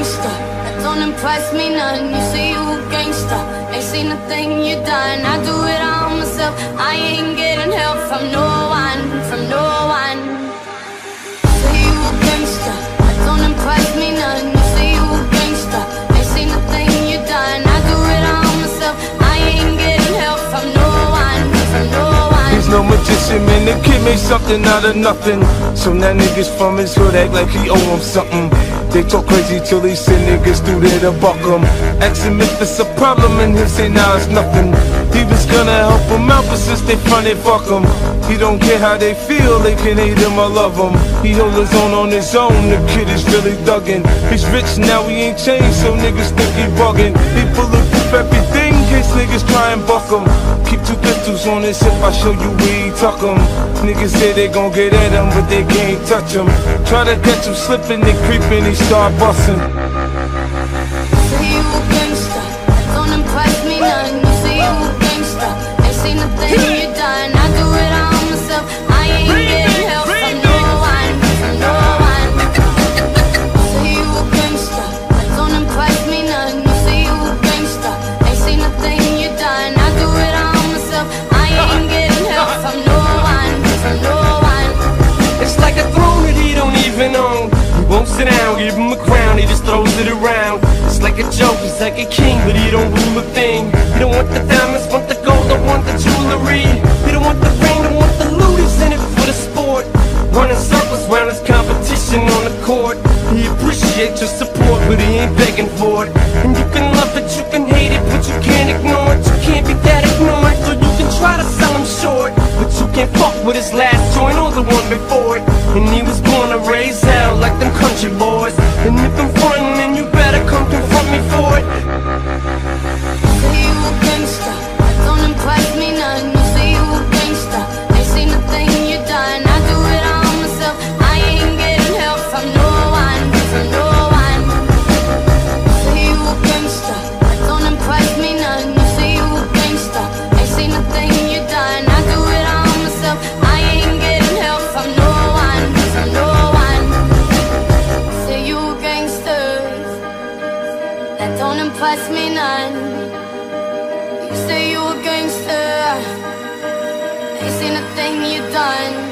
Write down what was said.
gangster, that don't impress me none. You say you a gangster, ain't seen a thing you done. I do it all myself, I ain't getting help from no one, from no one. Say you a gangster, that don't impress me none. You say you a gangster, ain't seen a thing you done. I do it all myself, I ain't getting help from no one, from no one. He's no magician, man, the kid made something out of nothing. So now niggas from his hood act like he owe him something. They talk crazy till they send niggas through there to buck him. Ask him if it's a problem and he'll say nah, it's nothing. He was gonna help him out, but since they fronted, fuck him. He don't care how they feel, they can hate him or love him. He hold his own on his own, the kid is really thuggin'. He's rich now, he ain't changed, so niggas think he buggin'. He bulletproof everything in case niggas try and buck him. Keep 2 pistols on his hip, I show you where he tuck him. Niggas say they gon' get at him, but they can't touch him. Try to catch him slipping, they creeping, he start bustin'. Say you a gangster, that don't impress me none. You say you a gangster, ain't seen a thing you done. I do it all myself, I ain't getting help from no one, from no one. Say you a gangster, that don't impress me none. You say you a gangster, ain't seen a thing you done. I do it all myself, I ain't getting help from no one, from no one. It's like a throne that he don't even own. He won't sit down, give him a crown, he just throws it around. It's like a joke, he's like a king, but he don't rule a thing. He don't want the diamonds, want the gold, don't want the jewelry. He don't want the ring, don't want the loot, he's in it for the sport. Running circles round his competition on the court. He appreciates your support, but he ain't begging for it. And you can love it, you can hate it, but you can't ignore it. You can't be that ignored, so you can try to sell him short, but you can't fuck with his last joint or the one before it. And he was born to raise hell like them country boys. And if I'm frontin', then you better come confront me for it. Say you a gangster, that don't impress me none. You say you a gangster, ain't seen a thing you done. I do it all myself, I ain't getting help from no one, from no one. Say you a gangster, that don't impress me none. You say you a gangster, ain't seen a thing you done. I do it all myself, I ain't getting help from no one, from no one. Say you a gangster, that don't impress me none. You say you a gangster, ain't seen a thing you done.